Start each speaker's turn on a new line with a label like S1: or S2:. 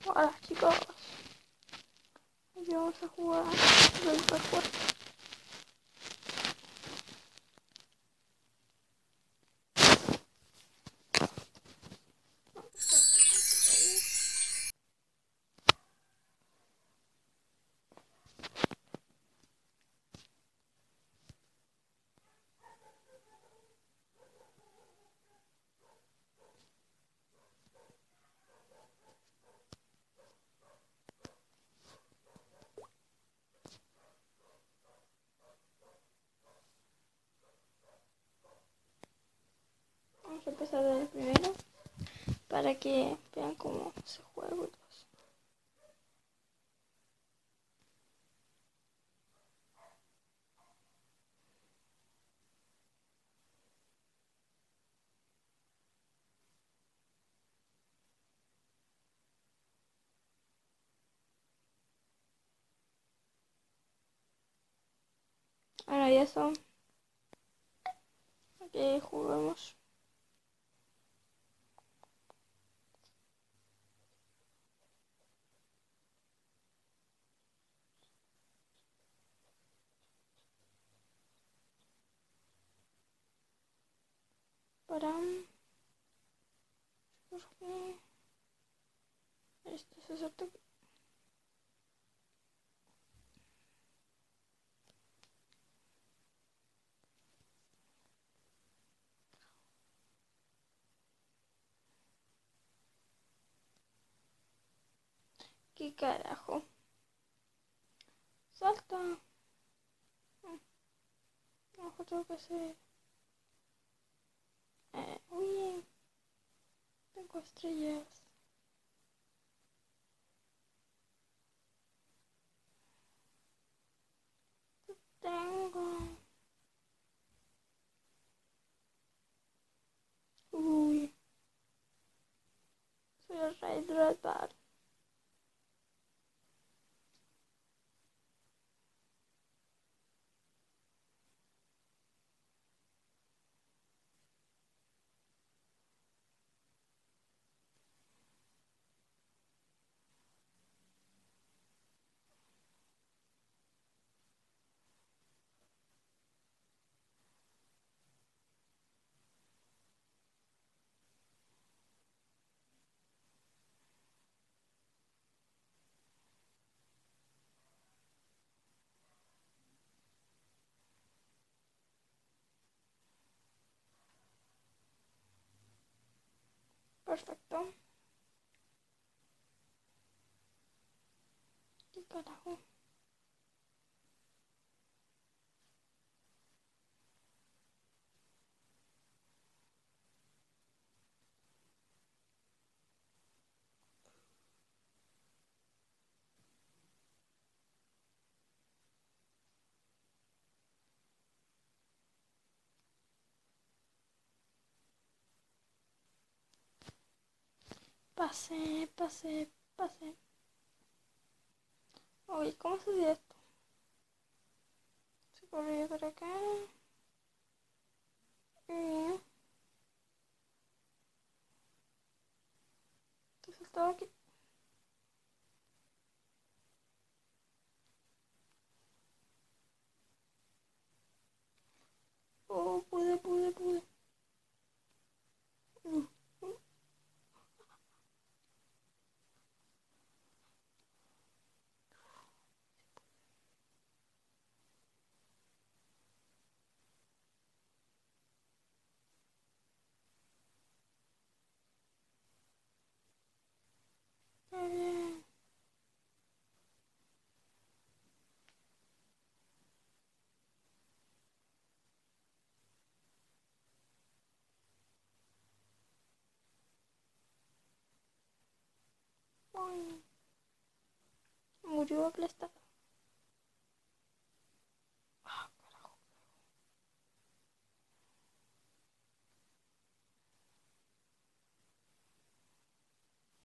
S1: Hola chicos, aquí vamos a jugar del recuerdo. Vamos a empezar desde el primero para que vean cómo se juega el World 2. Ahora ya son. Ok, juguemos. Para esto es exacto. ¿Qué carajo? Salta. Ojo, tengo que hacer. Uy, tengo estrellas. Tengo. Uy, soy el rey Red Ball. Perfecto. ¿Qué carajo? Pase, pase, pase. Uy, ¿cómo se dice esto? Se corrió por acá. Y te saltaba aquí. Oh, pude. Uh, uh. Qué bien. Uy, murió aplastada.